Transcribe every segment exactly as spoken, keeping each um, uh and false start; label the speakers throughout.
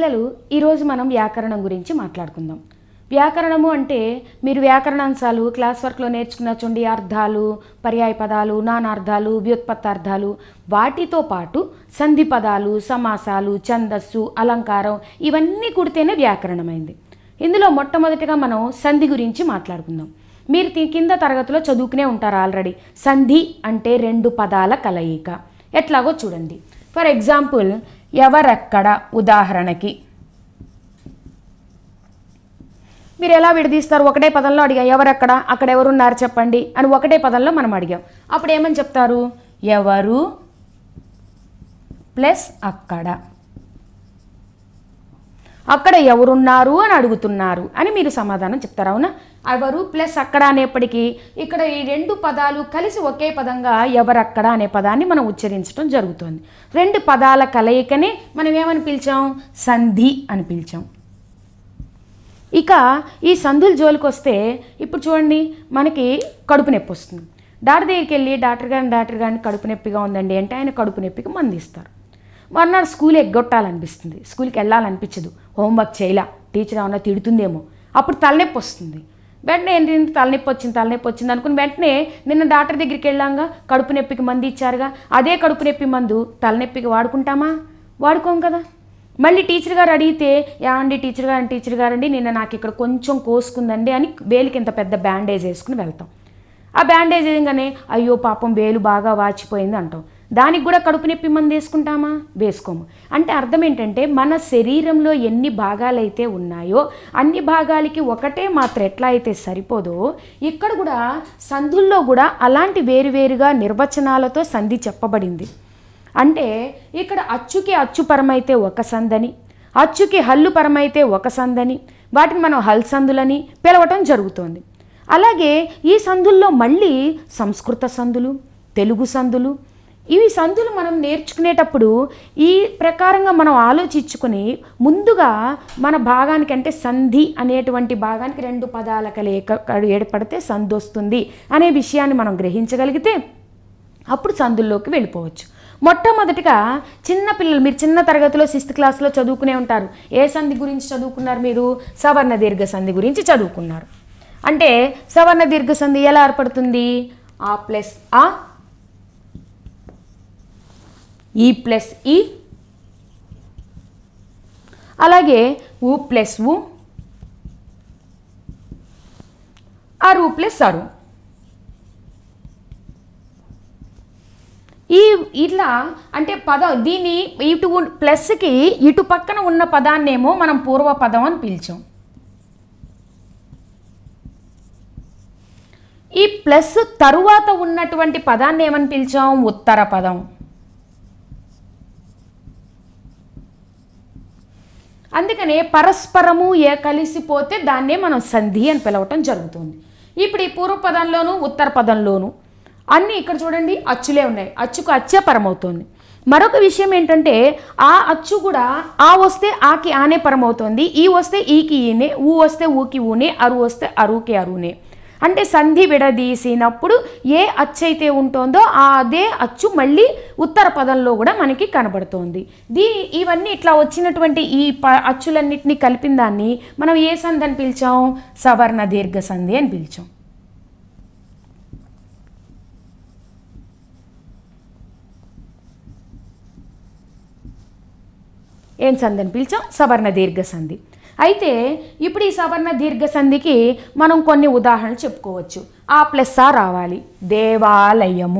Speaker 1: పిల్లలు ఈరోజు మనం వ్యాకరణం గురించి మాట్లాడుకుందాం. వ్యాకరణము అంటే మీరు వ్యాకరణాంశాలు క్లాస్ వర్క్లో నేర్చుకున్న చూడండి, అర్థాలు, పర్యాయ పదాలు, నానార్థాలు, వ్యుత్పత్తార్థాలు, వాటితో పాటు సంధి పదాలు, సమాసాలు, ఛందస్సు, అలంకారం ఇవన్నీ కూడితేనే వ్యాకరణమైంది. ఇందులో మొట్టమొదటిగా మనం సంధి గురించి మాట్లాడుకుందాం. మీరు కింద తరగతిలో చదువుకునే ఉంటారు ఆల్రెడీ. సంధి అంటే రెండు పదాల కలయిక. ఎట్లాగో చూడండి. ఫర్ ఎగ్జాంపుల్, ఎవరెక్కడ ఉదాహరణకి మీరు ఎలా విడదీస్తారు? ఒకటే పదంలో అడిగాం, ఎవరెక్కడ, అక్కడ ఎవరున్నారు చెప్పండి అని ఒకటే పదంలో మనం అడిగాం. అప్పుడు ఏమని చెప్తారు? ఎవరు ప్లస్ అక్కడ. అక్కడ ఎవరున్నారు అని అడుగుతున్నారు అని మీరు సమాధానం చెప్తారు. అవునా? ఎవరు ప్లస్ అక్కడ అనేప్పటికీ ఇక్కడ ఈ రెండు పదాలు కలిసి ఒకే పదంగా ఎవరక్కడ అనే పదాన్ని మనం ఉచ్చరించడం జరుగుతుంది. రెండు పదాల కలయికనే మనం ఏమని పిలిచాం? సంధి అని పిలిచాం. ఇక ఈ సంధుల జోలికి వస్తే ఇప్పుడు చూడండి, మనకి కడుపు నొప్పి వస్తుంది. డాక్టర్ దగ్గరికి వెళ్ళి డాక్టర్ గారిని డాక్టర్ గారిని కడుపు నొప్పిగా ఉందండి అంటే ఆయన కడుపు నొప్పికి మందు ఇస్తారు. మర్నాడు స్కూల్ ఎగ్గొట్టాలనిపిస్తుంది, స్కూల్కి వెళ్ళాలనిపించదు, హోంవర్క్ చేయలా, టీచర్ ఏమన్నా తిడుతుందేమో, అప్పుడు తలనొప్పి వస్తుంది. వెంటనే ఏంటి, తలనొప్పి వచ్చింది తలనొప్పి వచ్చింది అనుకుని వెంటనే నిన్న డాక్టర్ దగ్గరికి వెళ్ళాంగా, కడుపు నొప్పికి మందు ఇచ్చారుగా, అదే కడుపు నొప్పి మందు తలనొప్పికి వాడుకుంటామా? వాడుకోం కదా. మళ్ళీ టీచర్ గారు అడిగితే, ఏమండి టీచర్ గారు టీచర్ గారండి నిన్న నాకు ఇక్కడ కొంచెం కోసుకుందండి అని వేలికి ఇంత పెద్ద బ్యాండేజ్ వేసుకుని వెళ్తాం. ఆ బ్యాండేజ్ వేయగానే అయ్యో పాపం వేలు బాగా వాచిపోయింది అంటాం. దానికి కూడా కడుపు నొప్పి మందు వేసుకుంటామా? వేసుకోము. అంటే అర్థం ఏంటంటే మన శరీరంలో ఎన్ని భాగాలైతే ఉన్నాయో అన్ని భాగాలకి ఒకటే మాత్రం ఎట్లా అయితే సరిపోదో, ఇక్కడ కూడా సంధుల్లో కూడా అలాంటి వేరువేరుగా నిర్వచనాలతో సంధి చెప్పబడింది. అంటే ఇక్కడ అచ్చుకి అచ్చు పరమైతే ఒక సందని, అచ్చుకి హల్లు పరమైతే ఒక సందని, వాటిని మనం హల్ సందులని పిలవటం జరుగుతోంది. అలాగే ఈ సంధుల్లో మళ్ళీ సంస్కృత సంధులు, తెలుగు సంధులు, ఇవి సంధులు మనం నేర్చుకునేటప్పుడు ఈ ప్రకారంగా మనం ఆలోచించుకొని ముందుగా మన భాగానికి అంటే సంధి అనేటువంటి భాగానికి రెండు పదాల కలయిక ఏర్పడితే సంధి వస్తుంది అనే విషయాన్ని మనం గ్రహించగలిగితే అప్పుడు సంధుల్లోకి వెళ్ళిపోవచ్చు. మొట్టమొదటిగా చిన్నపిల్లలు, మీరు చిన్న తరగతిలో సిక్స్త్ క్లాస్లో చదువుకునే ఉంటారు. ఏ సంధి గురించి చదువుకున్నారు మీరు? సవర్ణ దీర్ఘ సంధి గురించి చదువుకున్నారు. అంటే సవర్ణ దీర్ఘ సంధి ఎలా ఏర్పడుతుంది? ఆ ప్లస్ ఆ, ఈ ప్లస్ ఈ, అలాగే ఊ ప్లస్ ఊ, అరు ప్లస్ అరు. ఈ ఇట్లా అంటే పదం దీన్ని ఇటు ప్లస్కి ఇటు పక్కన ఉన్న పదాన్నేమో మనం పూర్వపదం అని పిలిచాం. ఈ ప్లస్ తరువాత ఉన్నటువంటి పదాన్ని ఏమని పిలిచాం? ఉత్తర పదం. అందుకనే పరస్పరము ఏ కలిసిపోతే దాన్నే మనం సంధి అని పిలవటం జరుగుతుంది. ఇప్పుడు ఈ పూర్వపదంలోను ఉత్తర పదంలోను అన్నీ ఇక్కడ చూడండి అచ్చులే ఉన్నాయి, అచ్చుకు అచ్చే పరమవుతోంది. మరొక విషయం ఏంటంటే ఆ అచ్చు కూడా ఆ వస్తే ఆకి ఆనే పరమవుతోంది, ఈ వస్తే ఈకి ఈనే, ఊ వస్తే ఊకి ఊనే, అరు వస్తే అరుకి అరునే. అంటే సంధి విడదీసినప్పుడు ఏ అచ్చు అయితే ఉంటుందో ఆ అదే అచ్చు మళ్ళీ ఉత్తర పదంలో కూడా మనకి కనబడుతోంది. దీ ఇవన్నీ ఇట్లా వచ్చినటువంటి ఈ ప అచ్చులన్నింటినీ కలిపిన దాన్ని మనం ఏ సంధి అని పిలిచాం? సవర్ణ దీర్ఘ సంధి అని పిలిచాం. ఏం సంధి అని పిలిచాం? సవర్ణ దీర్ఘ సంధి. అయితే ఇప్పుడు ఈ సవర్ణ దీర్ఘ సంధికి మనం కొన్ని ఉదాహరణలు చెప్పుకోవచ్చు. ఆ ప్లస్ ఆ రావాలి. దేవాలయము,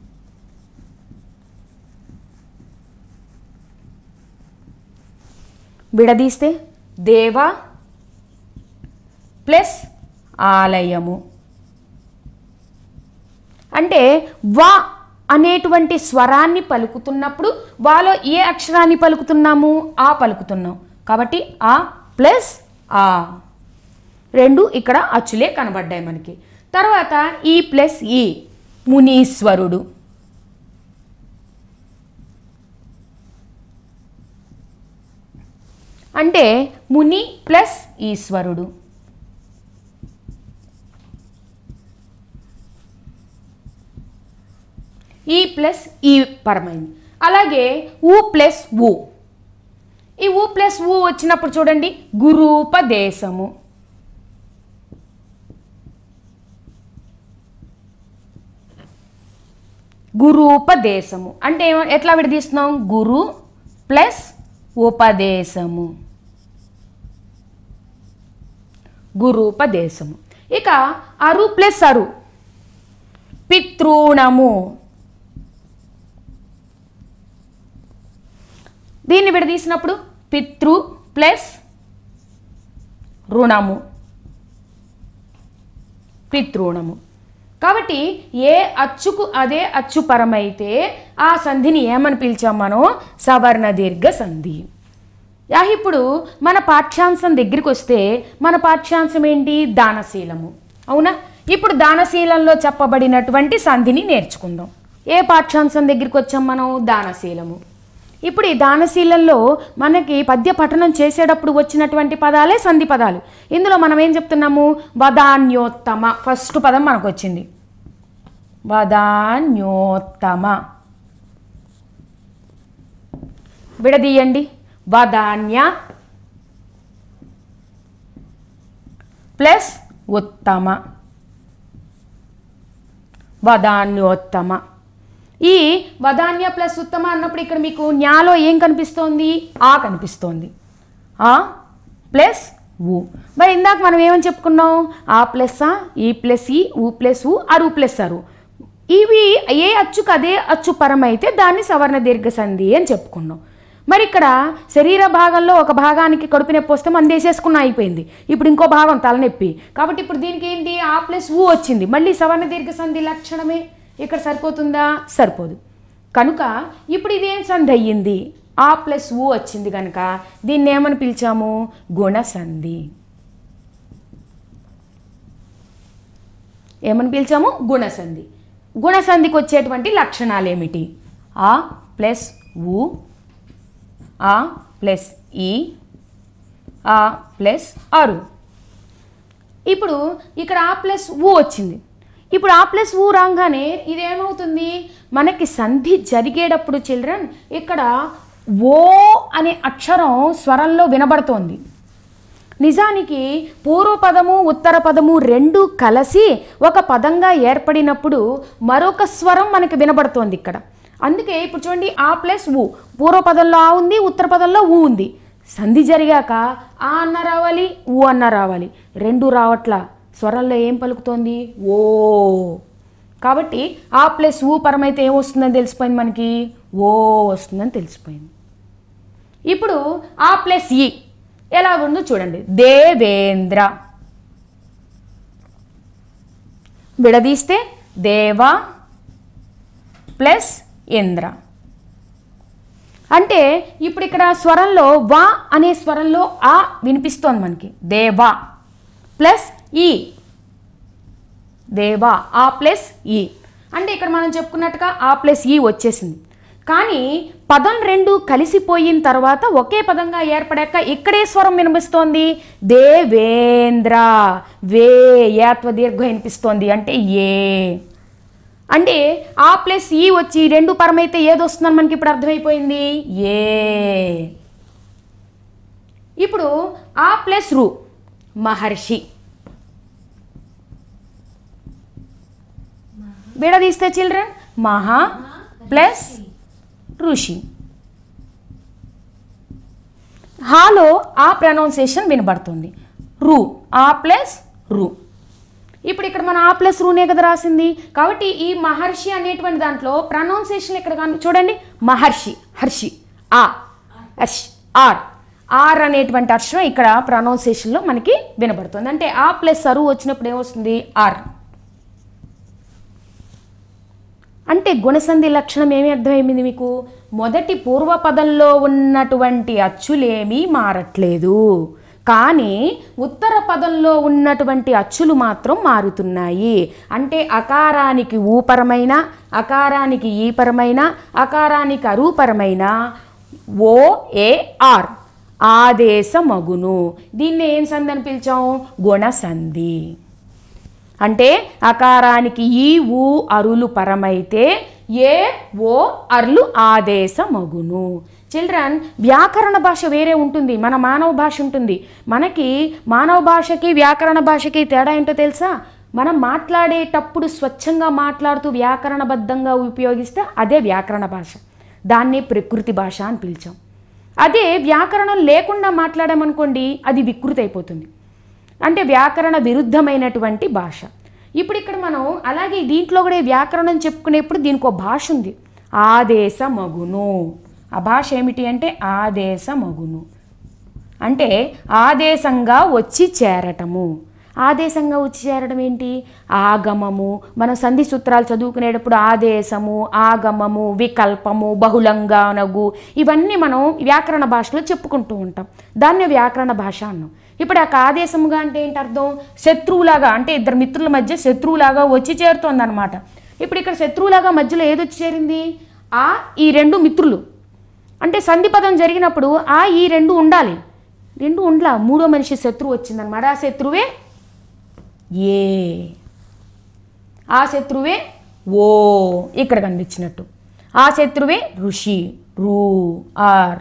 Speaker 1: విడదీస్తే దేవ ప్లస్ ఆలయము. అంటే వా అనేటువంటి స్వరాన్ని పలుకుతున్నప్పుడు వాలో ఏ అక్షరాన్ని పలుకుతున్నాము? ఆ పలుకుతున్నాం కాబట్టి ఆ ప్లస్ ఆ రెండు ఇక్కడ అచ్చులే కనబడ్డాయి మనకి. తర్వాత ఈ ప్లస్ ఈ, మునీశ్వరుడు. అంటే ముని ప్లస్ ఈశ్వరుడు. ఈ ప్లస్ ఈ పరమైంది. అలాగే ఊ ప్లస్ ఊ, ఈ ఊ ప్లస్ ఊ వచ్చినప్పుడు చూడండి గురూపదేశము. గురూపదేశము అంటే ఎట్లా విడదీస్తున్నాం? గురు ప్లస్ ఉపదేశము, గురూపదేశము. ఇక అరు ప్లస్ అరు పితృణము. దీన్ని విడదీసినప్పుడు పితృ ప్లస్ రుణము, పితృణము. కాబట్టి ఏ అచ్చుకు అదే అచ్చు పరమైతే ఆ సంధిని ఏమని పిలిచాం మనం? సవర్ణ దీర్ఘ సంధి. యా ఇప్పుడు మన పాఠ్యాంశం దగ్గరికి వస్తే మన పాఠ్యాంశం ఏంటి? దానశీలము. అవునా? ఇప్పుడు దానశీలంలో చెప్పబడినటువంటి సంధిని నేర్చుకుందాం. ఏ పాఠ్యాంశం దగ్గరికి వచ్చాం మనం? దానశీలము. ఇప్పుడు ఈ దానశీలంలో మనకి పద్య పఠనం చేసేటప్పుడు వచ్చినటువంటి పదాలే సంధి పదాలు. ఇందులో మనం ఏం చెప్తున్నాము? వదాన్యోత్తమ ఫస్ట్ పదం మనకు వచ్చింది. వదాన్యోత్తమ విడదీయండి. వదాన్య ప్లస్ ఉత్తమ, వదాన్యోత్తమ. ఈ వదాన్య ప్లస్ ఉత్తమ అన్నప్పుడు ఇక్కడ మీకు న్యాలో ఏం కనిపిస్తోంది? ఆ కనిపిస్తోంది. ఆ ప్లస్ ఊ. మరి ఇందాక మనం ఏమని చెప్పుకున్నాం? ఆ ప్లస్ ఆ, ఈ ప్లస్ ఈ, ఊ ప్లస్ ఊ, అరు ప్లస్ అరు. ఇవి ఏ అచ్చుకు అదే అచ్చు పరమైతే దాన్ని సవర్ణ దీర్ఘ సంధి అని చెప్పుకున్నాం. మరి ఇక్కడ శరీర భాగంలో ఒక భాగానికి కడుపు నొప్పి వస్తే మనం వేసేసుకున్న అయిపోయింది. ఇప్పుడు ఇంకో భాగం తలనొప్పి. కాబట్టి ఇప్పుడు దీనికి ఏంటి? ఆ ప్లస్ ఊ వచ్చింది. మళ్ళీ సవర్ణ దీర్ఘ సంధి లక్షణమే. ఇక్కడ సరిపోతుందా? సరిపోదు. కనుక ఇప్పుడు ఇదేం సంధి అయ్యింది? ఆ ప్లస్ ఊ వచ్చింది కనుక దీన్ని ఏమని పిలిచాము? గుణసంధి. ఏమని పిలిచాము? గుణసంధి. గుణసంధికి వచ్చేటువంటి లక్షణాలు ఏమిటి? ఆ ప్లస్ ఊ, ఆ ప్లస్ ఈ, ఆ ప్లస్ అరు. ఇప్పుడు ఇక్కడ ఆ ప్లస్ ఊ వచ్చింది. ఇప్పుడు ఆ ప్లస్ ఊ రాగానే ఇదేమవుతుంది? మనకి సంధి జరిగేటప్పుడు చిల్డ్రన్ ఇక్కడ ఓ అనే అక్షరం స్వరంలో వినబడుతోంది. నిజానికి పూర్వపదము ఉత్తర పదము రెండు కలిసి ఒక పదంగా ఏర్పడినప్పుడు మరొక స్వరం మనకి వినబడుతోంది ఇక్కడ. అందుకే ఇప్పుడు చూడండి, ఆ ప్లస్ ఊ పూర్వపదంలో ఆ ఉంది, ఉత్తర పదంలో ఊ ఉంది. సంధి జరిగాక ఆ అన్న రావాలి, ఊ అన్న రావాలి. రెండు రావట్లా. స్వరంలో ఏం పలుకుతోంది? ఓ. కాబట్టి ఆ ప్లస్ ఊ పరమైతే ఏమొస్తుందని తెలిసిపోయింది మనకి? ఓ వస్తుందని తెలిసిపోయింది. ఇప్పుడు ఆ ప్లస్ ఈ ఎలా ఉందో చూడండి. దేవేంద్ర విడదీస్తే దేవ ప్లస్ ఇంద్ర. అంటే ఇప్పుడు ఇక్కడ స్వరంలో వా అనే స్వరంలో ఆ వినిపిస్తోంది మనకి. దేవా ప్లస్ ఈ, దేవా ఆ ప్లస్ ఈ. అంటే ఇక్కడ మనం చెప్పుకున్నట్టుగా ఆ ప్లస్ ఈ వచ్చేసింది. కానీ పదం రెండు కలిసిపోయిన తర్వాత ఒకే పదంగా ఏర్పడాక ఇక్కడే స్వరం వినిపిస్తోంది. దేవేంద్ర. వే యాత్వ దీర్ఘ వినిపిస్తోంది. అంటే ఏ. అంటే ఆ ప్లస్ ఈ వచ్చి రెండు పరమైతే ఏది వస్తుందని మనకి ఇప్పుడు అర్థమైపోయింది? ఏ. ఇప్పుడు ఆ ప్లస్ రు మహర్షి. విడదీస్తే చిల్డ్రన్ మహా ప్లస్ ఋషి. హాలో ఆ ప్రొనౌన్సియేషన్ వినబడుతుంది. రు ఆ ప్లస్ రు. ఇప్పుడు ఇక్కడ మనం ఆ ప్లస్ రూనే కదా రాసింది. కాబట్టి ఈ మహర్షి అనేటువంటి దాంట్లో ప్రొనౌన్సియేషన్ ఇక్కడ చూడండి. మహర్షి హర్షి ఆ హర్షి ఆర్ ఆర్ అనేటువంటి అక్షరం ఇక్కడ ప్రొనౌన్సియేషన్లో మనకి వినబడుతుంది. అంటే ఆ ప్లస్ అరు వచ్చినప్పుడు ఏమొస్తుంది? ఆర్. అంటే గుణసంధి లక్షణం ఏమి అర్థమైంది మీకు? మొదటి పూర్వపదంలో ఉన్నటువంటి అచ్చులేమీ మారట్లేదు, కానీ ఉత్తర పదంలో ఉన్నటువంటి అచ్చులు మాత్రం మారుతున్నాయి. అంటే అకారానికి ఊపరమైన, అకారానికి ఈపరమైన, అకారానికి అరూపరమైన ఓ ఏ ఆర్ ఆదేశమగును. దీన్ని ఏం సంధి అని పిలిచాం? గుణసంధి. అంటే అకారానికి ఈ ఊ అరులు పరమైతే ఏ ఓ అర్లు ఆదేశమగును. చిల్డ్రన్, వ్యాకరణ భాష వేరే ఉంటుంది, మన మానవ భాష ఉంటుంది. మనకి మానవ భాషకి వ్యాకరణ భాషకి తేడా ఏంటో తెలుసా? మనం మాట్లాడేటప్పుడు స్వచ్ఛంగా మాట్లాడుతూ వ్యాకరణబద్ధంగా ఉపయోగిస్తే అదే వ్యాకరణ భాష, దాన్నే ప్రకృతి భాష అని పిలిచాం. అదే వ్యాకరణం లేకుండా మాట్లాడామనుకోండి అది వికృతి అయిపోతుంది, అంటే వ్యాకరణ విరుద్ధమైనటువంటి భాష. ఇప్పుడు ఇక్కడ మనం అలాగే దీంట్లో కూడా వ్యాకరణం చెప్పుకునేప్పుడు దీనికి ఒక భాష ఉంది, ఆదేశమగును. ఆ భాష ఏమిటి అంటే ఆదేశమగును అంటే ఆదేశంగా వచ్చి చేరటము. ఆదేశంగా వచ్చి చేరడం ఏంటి? ఆగమము. మనం సంధి సూత్రాలు చదువుకునేటప్పుడు ఆదేశము, ఆగమము, వికల్పము, బహుళంగానగు ఇవన్నీ మనం వ్యాకరణ భాషలో చెప్పుకుంటూ ఉంటాం, దాన్నే వ్యాకరణ భాష అన్నాం. ఇప్పుడు ఆ ఆదేశముగా అంటే ఏంటి అర్థం? శత్రువులాగా, అంటే ఇద్దరు మిత్రుల మధ్య శత్రువులాగా వచ్చి చేరుతోంది అనమాట. ఇప్పుడు ఇక్కడ శత్రువులాగా మధ్యలో ఏదొచ్చి చేరింది? ఆ ఈ రెండు మిత్రులు. అంటే సంధి పదం జరిగినప్పుడు ఆ ఈ రెండు ఉండాలి, రెండు ఉండలా, మూడో మనిషి శత్రువు వచ్చిందనమాట. ఆ శత్రువే ఏ, ఆ శత్రువే ఓ ఇక్కడ కనిపించినట్టు. ఆ శత్రువే ఋషి, రూ ఆర్.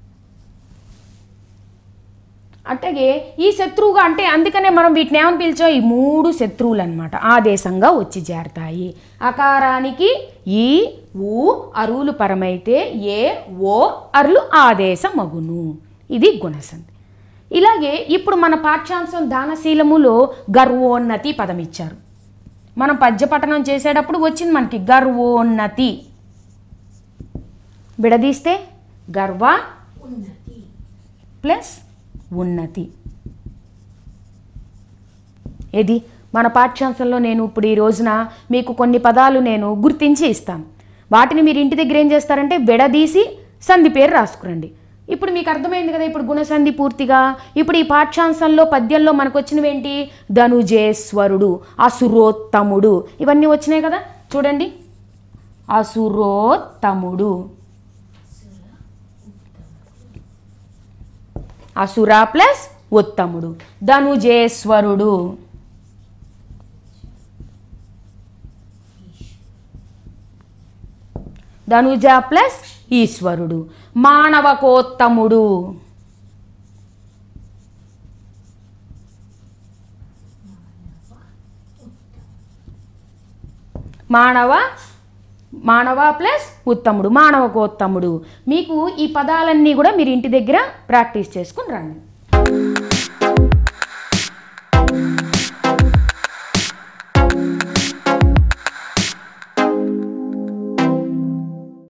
Speaker 1: అట్లాగే ఈ శత్రువుగా అంటే అందుకనే మనం వీటిని ఏమని పిలిచాం? ఈ మూడు శత్రువులు అనమాట, ఆదేశంగా వచ్చి చేరతాయి. అకారానికి ఈ ఊ అరువులు పరమైతే ఏ ఓ అర్లు ఆదేశమగును. ఇది గుణసంధి. ఇలాగే ఇప్పుడు మన పాఠ్యాంశం దానశీలములో గర్వోన్నతి పదం ఇచ్చారు. మనం పద్యపఠనం చేసేటప్పుడు వచ్చింది మనకి గర్వోన్నతి. విడదీస్తే గర్వ ప్లస్ ఉన్నతి. ఇది మన పాఠ్యాంశంలో నేను ఇప్పుడు ఈ రోజున మీకు కొన్ని పదాలు నేను గుర్తించి ఇస్తాను. వాటిని మీరు ఇంటి దగ్గర ఏం చేస్తారంటే విడదీసి సంధి పేరు రాసుకురండి. ఇప్పుడు మీకు అర్థమైంది కదా ఇప్పుడు గుణసంధి పూర్తిగా. ఇప్పుడు ఈ పాఠ్యాంశంలో పద్యంలో మనకు వచ్చినవి ఏంటి? ధనుజేశ్వరుడు, అసురోత్తముడు, ఇవన్నీ వచ్చినాయి కదా. చూడండి, అసురోత్తముడు, అసుర ప్లస్ ఉత్తముడు, ధనుజేశ్వరుడు, ధనుజ ప్లస్ ఈశ్వరుడు, మానవకోత్తముడు, మానవ మానవ ప్లస్ ఉత్తముడు, మానవకోత్తముడు. మీకు ఈ పదాలన్నీ కూడా మీరు ఇంటి దగ్గర ప్రాక్టీస్ చేసుకుని రండి.